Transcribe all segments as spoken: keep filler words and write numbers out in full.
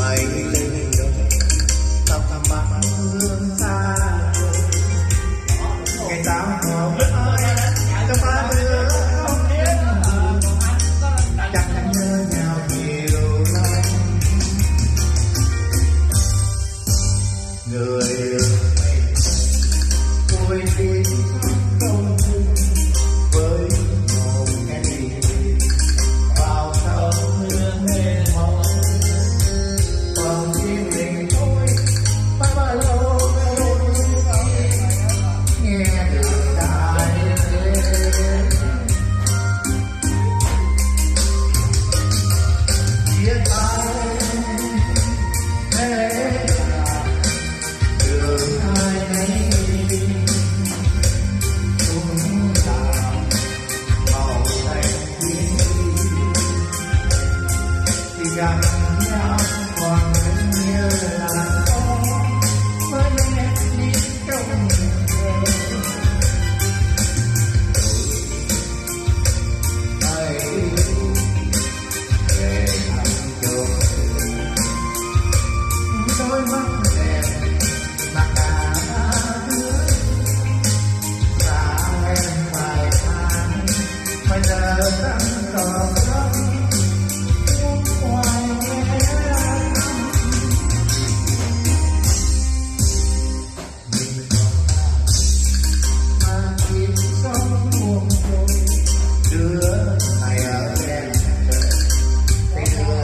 mây lên đông tóc bạc hương xa ngày tao ngồi trong ba đứa không biết chắc nhớ nhau nhiều lắm người vui đi không với một cái gì vào sâu hương mê mỏi còn riêng mình tôi ba ba lâu nghe được đại chia tay thế là đường hai nấy cũng là màu xanh thiên thì gặp nhau còn như là có với nét đi trong đôi mắt đẹp mà cả đứa xa em vài tháng bây giờ đang còn khóc muốn hoài nghe mình còn mà kịp sống buồn rồi đưa này ở đèn trời thì đưa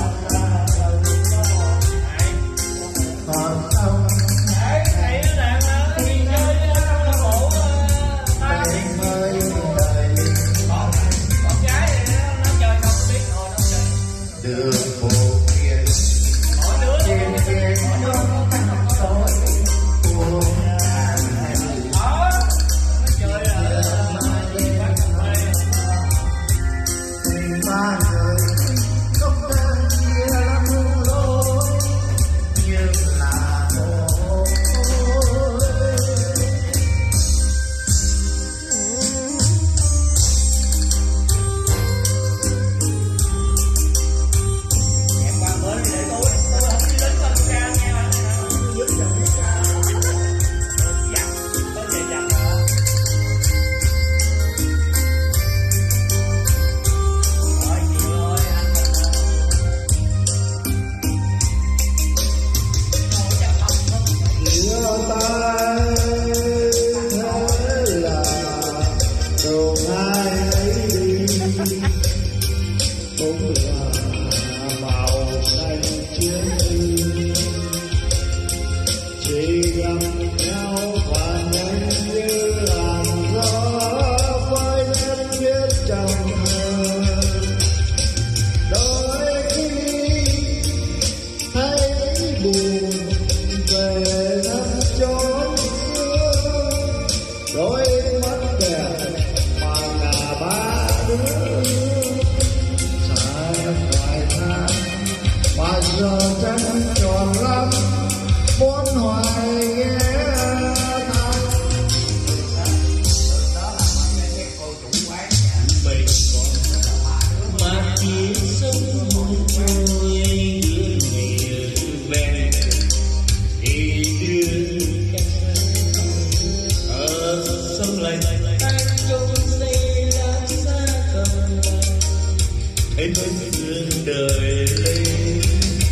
còn không Đấy, thầy nó làm á, đi chơi nó bộ ta đây mới đời con con gái thì nó, nó chơi không biết ngồi đâu chơi. đường phố kia Mỗi đứa nó trên trên có con tối của ngàn hình đó, nó chơi ở quán cà phê. tình ba người không đơn chia lắm lối nhưng là một khối. Em qua bữa đi để tôi, tôi không đi đến con ca nghe mà. Dứt rồi. Dặn, có về dặn hả? Rồi, chị ơi, anh mình ngồi chặt lòng không? Yêu ta thế là đồ ai ấy đi cũng là màu xanh chiến y chỉ gặp nhau và nhanh như làn gió với nét viết trong thơ đôi khi thấy buồn về năm chốn xưa đôi mắt đẹp mà cả ba đứa xa vài tháng mà giờ chẳng tròn lắm muốn hoài ghé thăm Mình còn mà chỉ sống một trôi người về thì đưa ở sông lạnh tay trong giây lá xa cầm thấy bên đường đời lên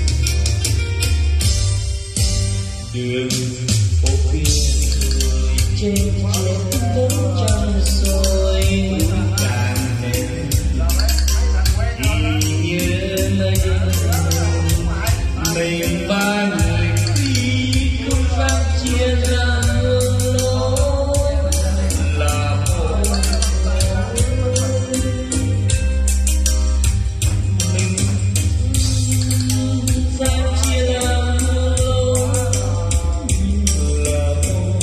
đường phố kia rồi trên trên bốn trăm rồi càng nên chỉ như mây mình ba người đi không phát chia ra hương lối là một mình phát chia ra hương lối là một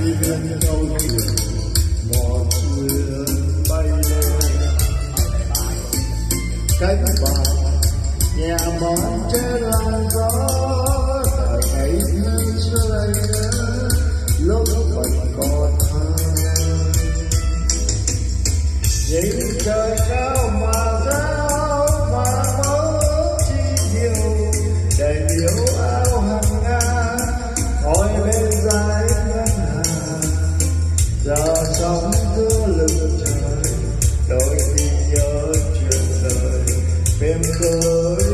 đi lên câu chuyện mòn xưa bay lên cánh bạc nhà mòn trên làn gió đời ngày thơ xưa đây nữa lúc mình còn thơ nhìn trời cao mà giáo mà mơ chi nhiều để điệu áo hàng nga hỏi bên dài ngân hà giờ sóng đưa lưng trời đôi khi nhớ chuyện đời đêm khơi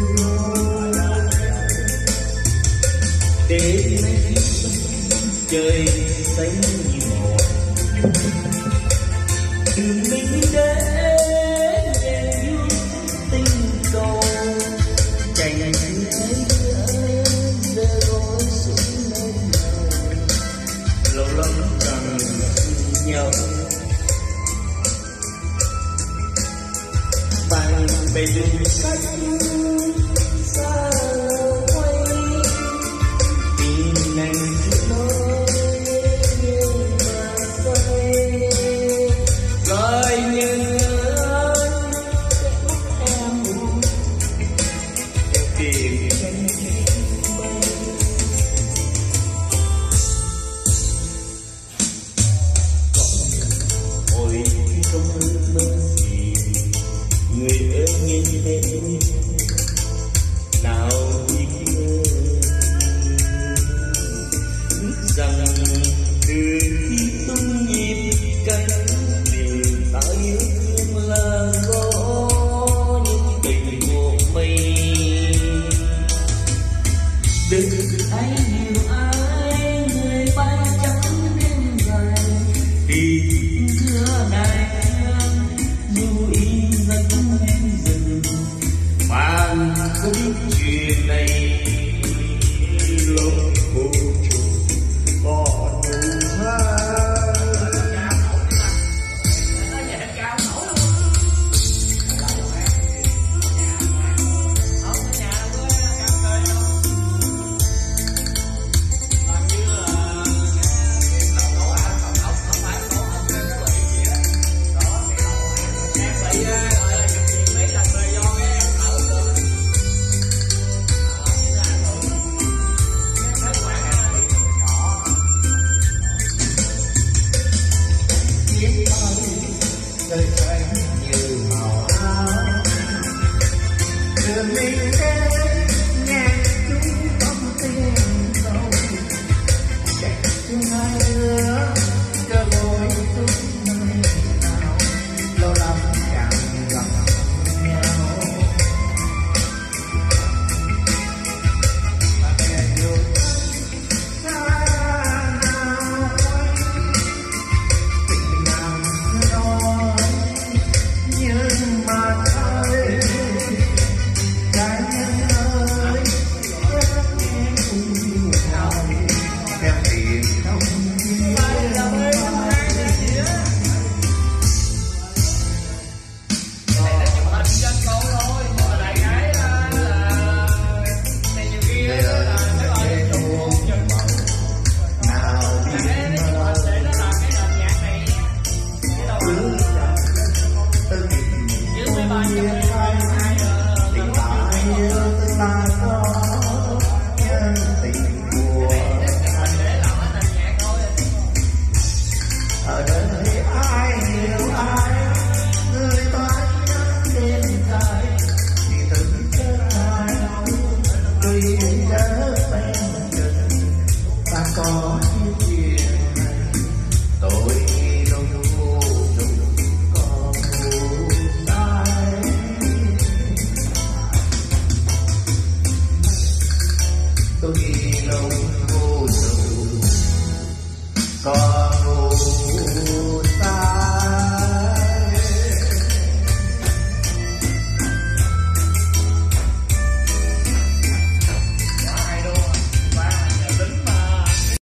đêm nay trời xanh như màu đường mình đến đèn yêu tình cầu cảnh ấy giờ rồi xuống nơi nào lâu lắm rằng nhau bằng bề đường sách xa quay tìm ngày nói nhưng mà say rồi như em tìm cánh bay ôi không ước mơ gì người ơi nhìn thế nào biết rằng từ khi tung nhịp cánh điều ta yêu thương là gió những tình một mây đừng ai hiểu ai người bay trắng đêm dài thì xưa này dù in dẫn em dừng mà không biết chuyện này lúc vô trùng có nụ hoa đời xanh như màu áo đường mình đến nghe chúng tâm tiếng sâu chạy chung hai đứa cho ngồi chút nơi nào lâu lắm chẳng gặp nhau và kẻ yêu xa nào quay tình nào nói nhưng mà thôi trái nhân ơi rất nghe cùng hỏi em tìm không ở đây ai hiểu ai người mãi nhắn đêm dài thì từng kết mai tuy đã bên gần ta có những chuyện này tôi đâu vô dụng còn vô sai tôi đâu